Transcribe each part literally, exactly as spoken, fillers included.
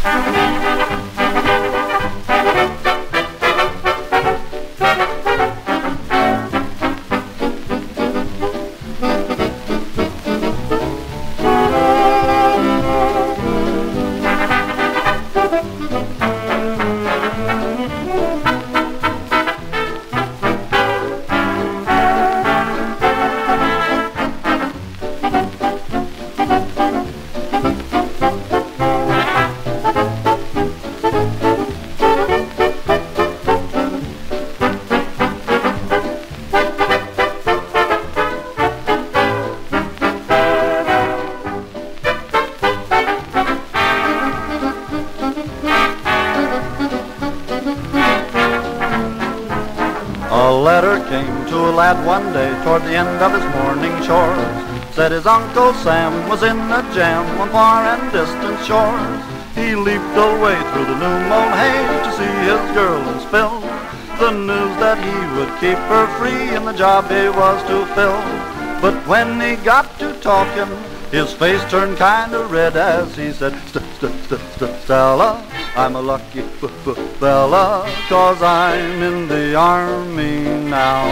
One day toward the end of his morning chores, said his Uncle Sam was in a jam on far and distant shores. He leaped away through the new mown hay to see his girl and spill the news that he would keep her free and the job he was to fill. But when he got to talking, his face turned kinda red as he said, St st st st Stella, I'm a lucky f f fella, 'cause I'm in the army now.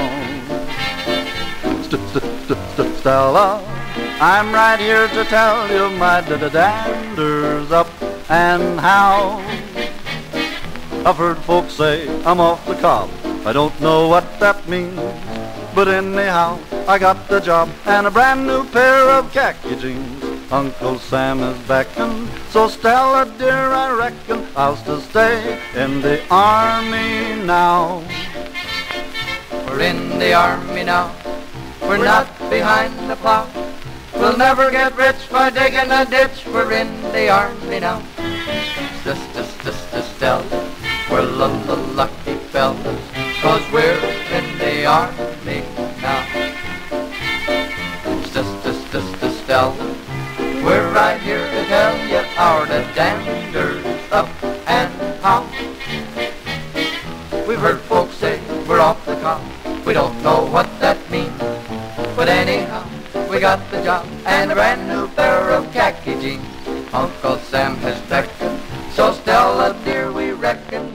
Stella, I'm right here to tell you my d-d-dander's up and how. I've heard folks say I'm off the cob, I don't know what that means, but anyhow, I got the job and a brand new pair of khaki jeans. Uncle Sam is beckoning, so Stella dear, I reckon I'll still stay in the army now. We're in the army now, we're not behind the plow. We'll never get rich by digging a ditch. We're in the army now. Sister, sister Stella, we're the lucky fellas, 'cause we're in the army now. Sister, sister Stella, we're right here to tell you our dander's up and how. We've heard folks say we're off the cob, we don't know what that means, but anyhow, we got the job and a brand new pair of khaki jeans. Uncle Sam has beckoned, so Stella dear, we reckon